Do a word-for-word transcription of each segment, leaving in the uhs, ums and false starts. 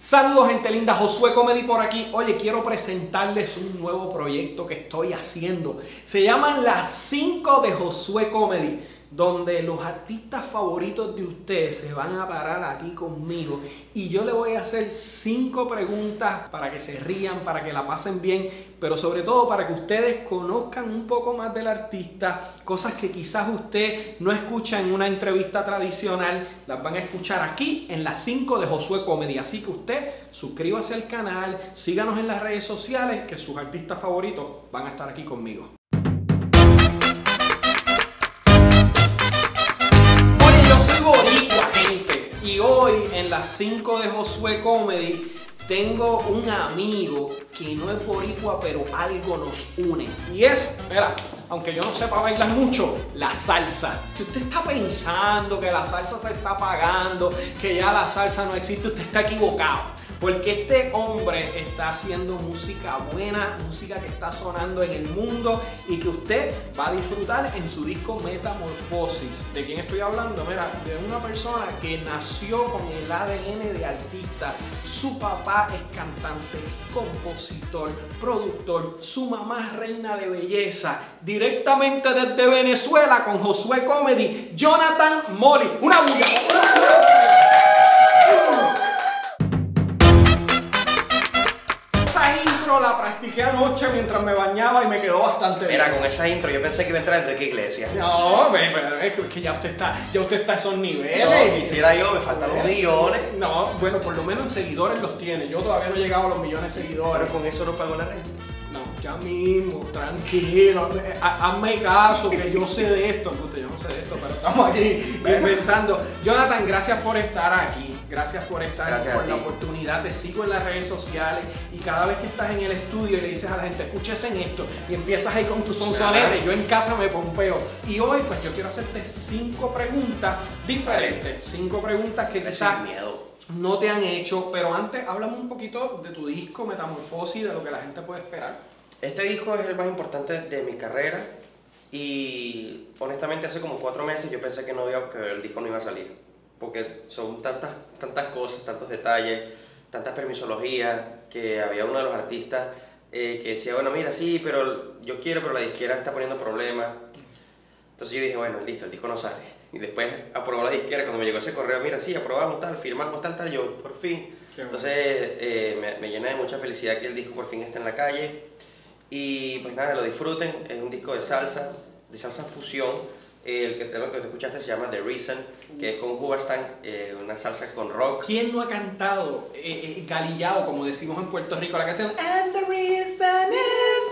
Saludos gente linda, Josué Comedy por aquí. Oye, quiero presentarles un nuevo proyecto que estoy haciendo. Se llaman Las cinco de Josué Comedy, donde los artistas favoritos de ustedes se van a parar aquí conmigo y yo les voy a hacer cinco preguntas para que se rían, para que la pasen bien, pero sobre todo para que ustedes conozcan un poco más del artista, cosas que quizás usted no escucha en una entrevista tradicional, las van a escuchar aquí en Las cinco de Josué Comedy. Así que usted suscríbase al canal, síganos en las redes sociales, que sus artistas favoritos van a estar aquí conmigo. Boricua, gente, y hoy en Las cinco de Josué Comedy tengo un amigo que no es boricua, pero algo nos une, y es, mira, aunque yo no sepa bailar mucho, la salsa. Si usted está pensando que la salsa se está apagando, que ya la salsa no existe, usted está equivocado. Porque este hombre está haciendo música buena, música que está sonando en el mundo y que usted va a disfrutar en su disco Metamorfosis. ¿De quién estoy hablando? Mira, de una persona que nació con el A D N de artista. Su papá es cantante, compositor, productor. Su mamá es reina de belleza. Directamente desde Venezuela con Josué Comedy, Jonathan Molly. ¡Una bulla! La practiqué anoche mientras me bañaba y me quedó bastante bien. Mira, con esa intro yo pensé que iba a entrar Enrique Iglesias. No, pero es que ya usted está, ya usted está a esos niveles. No, quisiera yo, me faltan los millones. No, bueno, por lo menos en seguidores los tiene. Yo todavía no he llegado a los millones de seguidores. Pero con eso no pago la renta. No, ya mismo, tranquilo, hazme caso que yo sé de esto. No, yo no sé de esto, pero estamos aquí inventando. Jonathan, gracias por estar aquí. Gracias por estar, gracias por la oportunidad. Te sigo en las redes sociales y cada vez que estás en el estudio y le dices a la gente, escuchen esto, y empiezas ahí con tu sonsonete, yo en casa me pompeo. Y hoy pues yo quiero hacerte cinco preguntas diferentes, cinco preguntas que quizás no te han hecho, pero antes háblame un poquito de tu disco Metamorfosis, de lo que la gente puede esperar. Este disco es el más importante de mi carrera y honestamente hace como cuatro meses yo pensé que, no iba, que el disco no iba a salir. Porque son tantas, tantas cosas, tantos detalles, tantas permisologías, que había uno de los artistas eh, que decía, bueno, mira, sí, pero yo quiero, pero la disquera está poniendo problemas. Entonces yo dije, bueno, listo, el disco no sale. Y después aprobó la disquera, cuando me llegó ese correo, mira, sí, aprobamos tal, firmamos tal, tal, yo, por fin. Entonces eh, me, me llena de mucha felicidad que el disco por fin esté en la calle. Y pues nada, lo disfruten, es un disco de salsa, de salsa fusión. El que te, lo que te escuchaste se llama The Reason, que es con Hubastan, eh, una salsa con rock. ¿Quién no ha cantado eh, eh, galillao, como decimos en Puerto Rico, la canción And the reason is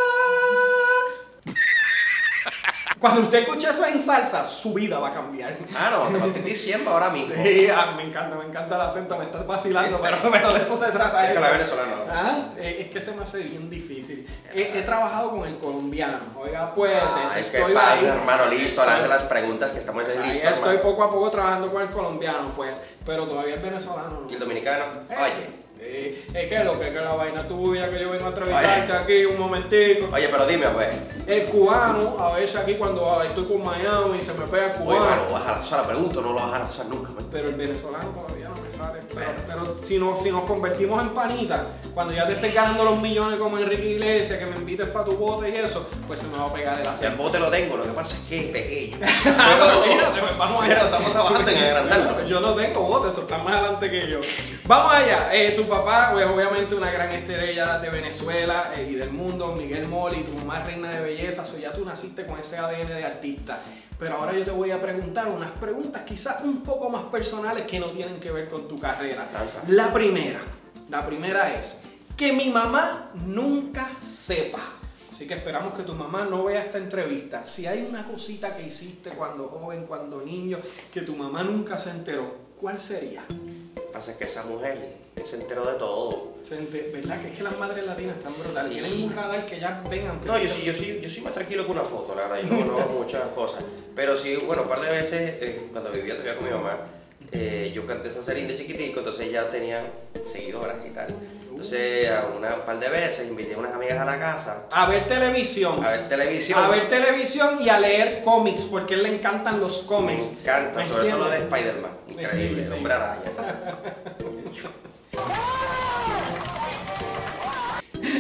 you? Cuando usted escucha eso en salsa, su vida va a cambiar. Ah, no, te lo estoy diciendo ahora mismo. Sí, ah, me encanta, me encanta el acento, me estás vacilando, pero, pero de eso se trata. Es que la venezolana. ¿Ah? Es que se me hace bien difícil. He, he trabajado con el colombiano, oiga pues, ah, es, es estoy que pasa, ahí, hermano, listo, lance las preguntas que estamos o sea, listos. Estoy hermano. poco a poco trabajando con el colombiano, pues, pero todavía el venezolano no. ¿Y el dominicano? Eh. Oye. Eh, es que lo que es que la vaina tuya, que yo vengo a entrevistarte aquí un momentico. Oye, pero dime, pues. El cubano, a veces aquí cuando estoy con Miami y se me pega el cubano. Oye, no lo vas a lanzar la pregunta, no lo vas a lanzar nunca, man. Pero el venezolano todavía no me sale. Pero, pero si, no, si nos convertimos en panitas, cuando ya te estés ganando los millones como Enrique Iglesias, que me invites para tu bote y eso, pues se me va a pegar el acento. El bote lo tengo, lo que pasa es que es pequeño. Pero, fíjate, pues, vamos allá. Pero estamos trabajando en agrandarlo. Yo no tengo bote, eso está más adelante que yo. Vamos allá. Eh, tu papá, pues obviamente una gran estrella de Venezuela eh, y del mundo, Miguel Molly, tu mamá es reina de belleza, so ya tú naciste con ese A D N de artista. Pero ahora yo te voy a preguntar unas preguntas quizás un poco más personales que no tienen que ver con tu carrera. Lanza. La primera, la primera es que mi mamá nunca sepa. Así que esperamos que tu mamá no vea esta entrevista. Si hay una cosita que hiciste cuando joven, cuando niño, que tu mamá nunca se enteró, ¿cuál sería? Lo que pasa es que esa mujer se enteró de todo. ¿Verdad? Que es que las madres latinas están brutales. Sí. Tienen un radar que ya ven aunque... No, yo sí, yo, sí, yo soy más tranquilo que una foto, la verdad. Yo no, no hago muchas cosas. Pero sí, bueno, un par de veces, eh, cuando vivía todavía con mi mamá, eh, yo canté Sanserín de chiquitico, entonces ya tenía seguidoras y tal. Entonces, a una, un par de veces invité a unas amigas a la casa. A ver televisión. A ver televisión. A ver televisión y a leer cómics, porque a él le encantan los cómics. Me encanta, sobre todo lo de Spider-Man. Increíble, Sí, sí. Hombre Araña.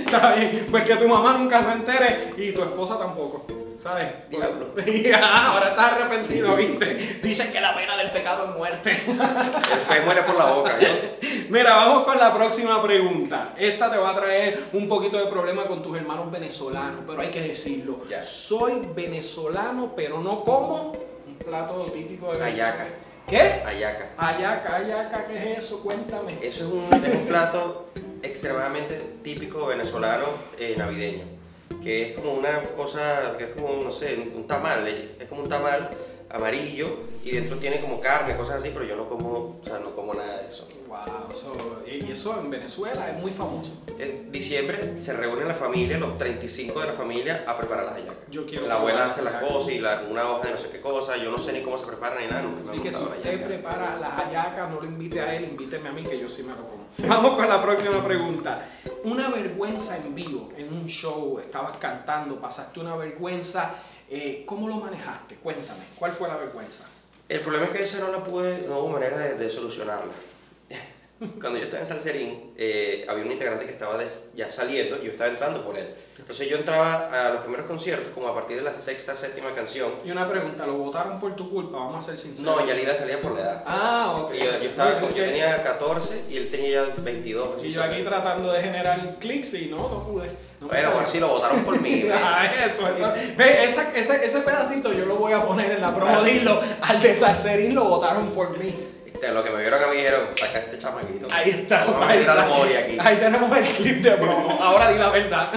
Está bien, pues que tu mamá nunca se entere y tu esposa tampoco. ¿Sabes? Diablo. Ahora estás arrepentido, ¿viste? Dicen que la pena del pecado es muerte. El pez muere por la boca, ¿no? Mira, vamos con la próxima pregunta. Esta te va a traer un poquito de problema con tus hermanos venezolanos, pero hay que decirlo. Ya. Soy venezolano, pero no como un plato típico de Venezuela. Hallaca. ¿Qué? Hallaca. Hallaca, hallaca, ¿qué es eso? Cuéntame. Eso es un, es un plato extremadamente típico venezolano eh, navideño, que es como una cosa, que es como, no sé, un tamal, eh, es como un tamal amarillo y dentro tiene como carne, cosas así, pero yo no como, o sea, no como nada de eso. Wow, eso, y eso en Venezuela es muy famoso. En diciembre se reúne la familia, los treinta y cinco de la familia, a preparar las hallacas. Yo quiero La abuela probar hace las hallacas. cosas y la, una hoja de no sé qué cosa, yo no sé ni cómo se prepara ni nada, nunca me Así ha que si gustado la usted hallaca. prepara las hallacas, no lo invite a él, invíteme a mí que yo sí me lo como. Vamos con la próxima pregunta. Una vergüenza en vivo, en un show, estabas cantando, pasaste una vergüenza, eh, ¿cómo lo manejaste? Cuéntame, ¿cuál fue la vergüenza? El problema es que esa no la pude, no hubo manera de, de solucionarla. Cuando yo estaba en Salserín, eh, había un integrante que estaba des, ya saliendo y yo estaba entrando por él. Entonces yo entraba a los primeros conciertos como a partir de la sexta, séptima canción. Y una pregunta, ¿lo votaron por tu culpa? Vamos a ser sinceros. No, ya le iba a salir por la edad. Ah, ok. Y yo, yo, estaba, Oye, yo ok. tenía catorce y él tenía ya veintidós. Y yo aquí tratando de generar clics y no, no pude. No me Bueno, salió. pues sí, lo votaron por mí. ¿ve? Ah, eso, eso. Ve, esa, ese, ese pedacito yo lo voy a poner en la promo de Hilo. Al de Salserín lo votaron por mí. Viste, Lo que me vieron a mí dijeron, saca a este chamaquito. Ahí está. Vamos a Ahí, meter a la está. Mori aquí. Ahí tenemos el clip de promo. Ahora di la verdad.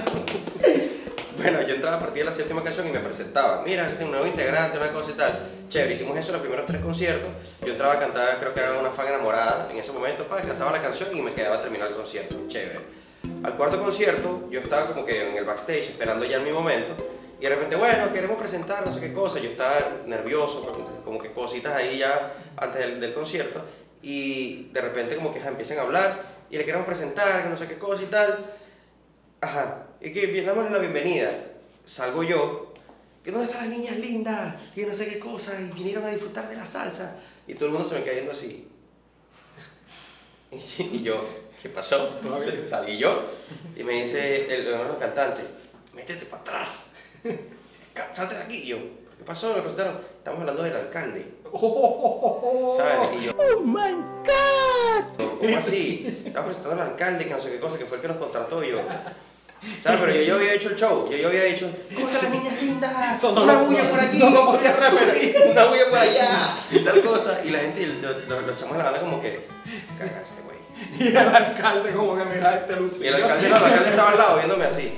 Bueno, yo entraba a partir de la séptima canción y me presentaba. Mira, este es un nuevo integrante, una cosa y tal. Chévere, hicimos eso en los primeros tres conciertos. Yo entraba a cantar, creo que era una fan enamorada. En ese momento, pa, cantaba la canción y me quedaba a terminar el concierto. Chévere. Al cuarto concierto, yo estaba como que en el backstage esperando ya en mi momento. Y de repente, bueno, queremos presentar no sé qué cosa. Yo estaba nervioso, como que cositas ahí ya antes del, del concierto. Y de repente como que ja, empiezan a hablar y le queremos presentar, que no sé qué cosa y tal. Ajá, y que bien, dámosle la bienvenida. Salgo yo, que dónde están las niñas lindas, y no sé qué cosa, y vinieron a disfrutar de la salsa. Y todo el mundo se me queda viendo así. Y yo, ¿qué pasó? Entonces, salí yo, y me dice el, uno de los cantantes, métete para atrás, salte de aquí. Y yo, ¿qué pasó? Me presentaron, estamos hablando del alcalde. ¿Sabes? Y yo, ¡Oh, my God! ¿cómo así? Estaba presentando al alcalde, que no sé qué cosa, que fue el que nos contrató. Y yo, ¿sabes? Pero yo, yo había hecho el show, yo, yo había dicho, ¿cómo están las niñas lindas? Eso no una lo- bulla no- por aquí, no lo podía repetir. una bulla por allá, y tal cosa. Y la gente, los, los, los chamos de la banda como que, cagaste, güey. Y el alcalde como que mira este Y lucido. el alcalde, no, el alcalde estaba al lado viéndome así.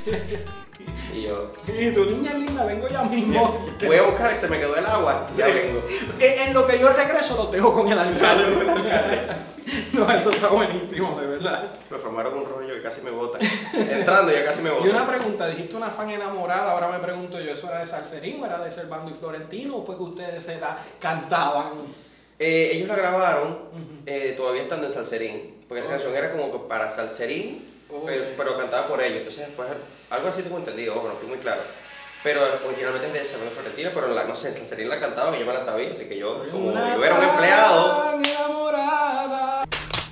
Y yo, Y tu niña linda, vengo ya mismo. voy a buscar, se me quedó el agua, ya vengo. Eh, En lo que yo regreso los dejo con el alcalde. No, eso está buenísimo, de verdad. Me formaron un rollo que casi me botan. Entrando ya casi me Y botan. una pregunta, dijiste una fan enamorada, ahora me pregunto yo, ¿eso era de Salserín o era de Servando y Florentino o fue que ustedes se la cantaban? Eh, ellos la grabaron Ujú. eh, todavía estando en Salserín, porque esa Ok. canción era como que para Salserín, Ok. pero, pero cantada por ellos. Entonces, después, algo así tengo entendido, ojo, no estoy muy claro. Pero originalmente es de Servando y Florentino, pero la, no sé, en Salserín la cantaban y yo me la sabía, así que yo, como Una yo era un empleado. fan enamorada.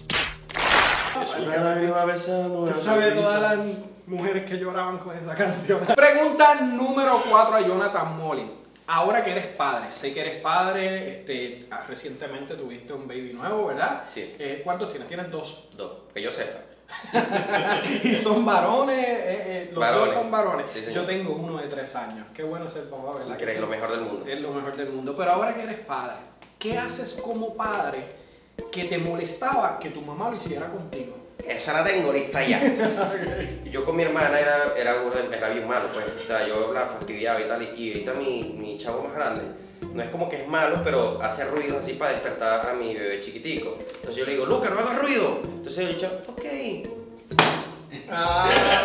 Es una lágrima besando una Tú sabes sonrisa. todas las mujeres que lloraban con esa canción. Pregunta número cuatro a Jonathan Molly. Ahora que eres padre, sé que eres padre, este, ah, recientemente tuviste un baby nuevo, ¿verdad? Sí. Eh, ¿Cuántos tienes? Tienes dos. Dos, que yo sepa. Y son varones, eh, eh, los Varones. dos son varones. Sí, señor. Yo tengo uno de tres años. Qué bueno ser papá, ¿verdad? Que eres sí, lo mejor del mundo. es lo mejor del mundo. Pero ahora que eres padre, ¿qué haces como padre que te molestaba que tu mamá lo hiciera contigo? Esa la tengo lista ya. Yo con mi hermana era, era, burda- era bien malo, pues. O sea, yo la fastidiaba y tal. Y ahorita mi, mi chavo más grande, no es como que es malo, pero hace ruido así para despertar a mi bebé chiquitico. Entonces yo le digo, Luca, no hagas ruido. Entonces yo le digo, ok. Ah,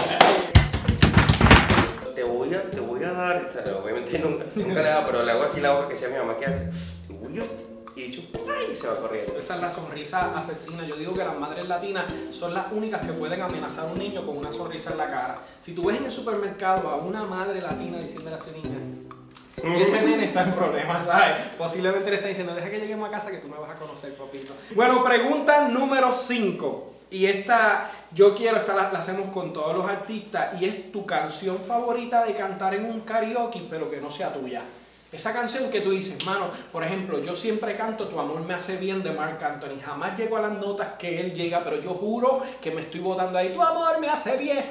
Te voy a, te voy a dar, o sea, obviamente nunca, nunca le hago, pero le hago así la boca que sea mi mamá que hace. Te voy a, y dicho, ay, y se va corriendo. esa es la sonrisa asesina. Yo digo que las madres latinas son las únicas que pueden amenazar a un niño con una sonrisa en la cara. Si tú ves en el supermercado a una madre latina diciéndole a ese niño, ese nene está en problemas, ¿sabes? Posiblemente le está diciendo, deja que lleguemos a casa que tú me vas a conocer, papito. Bueno, pregunta número cinco. Y esta, yo quiero, esta la, la hacemos con todos los artistas y es tu canción favorita de cantar en un karaoke, pero que no sea tuya. Esa canción que tú dices, mano, por ejemplo, yo siempre canto Tu amor me hace bien de Marc Anthony. Jamás llego a las notas que él llega, pero yo juro que me estoy botando ahí. Tu amor me hace bien.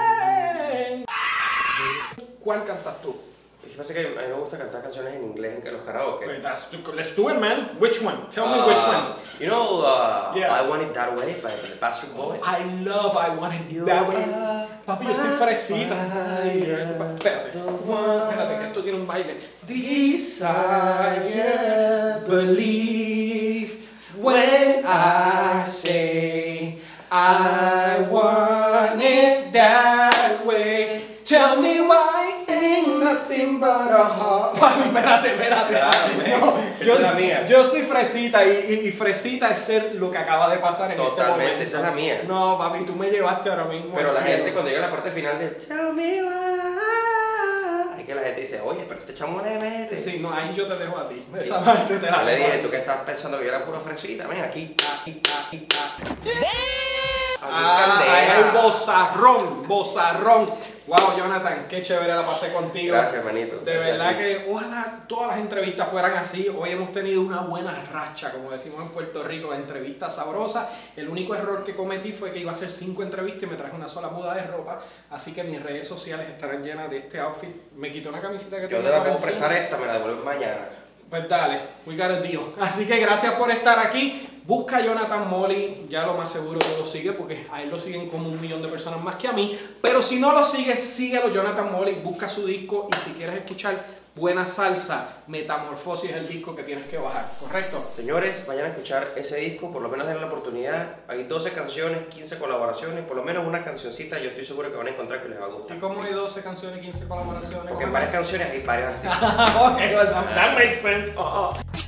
¿Cuál cantas tú? Lo que pasa es que a mí me gusta cantar canciones en inglés en los karaoke. Wait, that's, let's do it, man. Which one? Tell me uh, which one. You know, uh, yeah. I Want It That Way by the Backstreet Boys. I love I Want It That Way. Papi, yo soy fresita. Espérate, espérate que esto tiene un baile. Desire, believe when I say I want it that way. Tell me why ain't nothing but a heart. Papi, espérate, espérate. No, yo, es la mía. Yo soy fresita y, y, y fresita es ser lo que acaba de pasar en Totalmente, este momento. esa es la mía. No, papi, tú me llevaste ahora mismo. Pero la cielo. gente cuando llega a la parte final de Tell me why, hay que la gente dice, oye, pero este chamo le mete. Sí, no, ahí yo te dejo a ti. Esa parte te la le dejo. dije, tú que estás pensando que yo era pura fresita, ven aquí. aquí, aquí, aquí. Ah, ahí hay bozarrón, bozarrón. Wow, Jonathan, qué chévere la pasé contigo. Gracias, hermanito. De Gracias verdad que ojalá todas las entrevistas fueran así. Hoy hemos tenido una buena racha, como decimos en Puerto Rico, de entrevistas sabrosas. El único error que cometí fue que iba a hacer cinco entrevistas y me traje una sola muda de ropa. Así que mis redes sociales estarán llenas de este outfit. Me quité una camisita que Yo tengo te la por puedo encima. prestar esta, me la devuelvo mañana. Pues dale, we got a deal. Así que gracias por estar aquí. Busca a Jonathan Molly, ya lo más seguro que lo sigue porque a él lo siguen como un millón de personas más que a mí. Pero si no lo sigues, síguelo, Jonathan Molly, busca su disco y si quieres escuchar buena salsa, Metamorfosis es el disco que tienes que bajar, ¿correcto? Señores, vayan a escuchar ese disco, por lo menos denle la oportunidad. Hay doce canciones, quince colaboraciones, por lo menos una cancioncita, yo estoy seguro que van a encontrar que les va a gustar. ¿Y cómo hay doce canciones y quince colaboraciones? Porque en varias canciones hay varios artistas. Ok, that makes sense. Oh.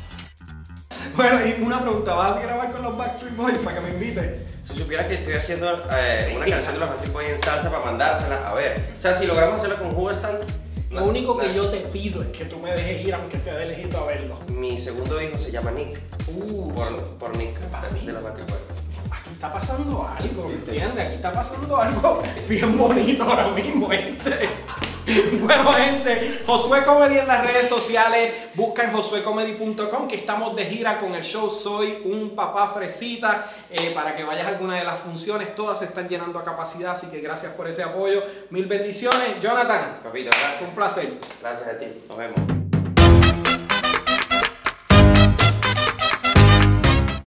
Bueno, y una pregunta, ¿vas a grabar con los Backstreet Boys para que me inviten? Si supieras que estoy haciendo eh, una canción de los Backstreet Boys en salsa para mandársela, a ver. O sea, si logramos hacerla con Who Stand, lo no, único que no. yo te pido es que tú me dejes ir, aunque sea de lejito, a verlo. Mi segundo hijo se llama Nick. Uh, por, por Nick, de, de los Backstreet Boys. Aquí está pasando algo, ¿entiendes? Aquí está pasando algo bien bonito ahora mismo, gente. Bueno, gente, Josué Comedy en las redes sociales, busca en josué comedy punto com que estamos de gira con el show Soy un papá fresita, eh, para que vayas a alguna de las funciones, todas se están llenando a capacidad, así que gracias por ese apoyo, mil bendiciones. Jonathan, papito, gracias. un placer. Gracias a ti, nos vemos.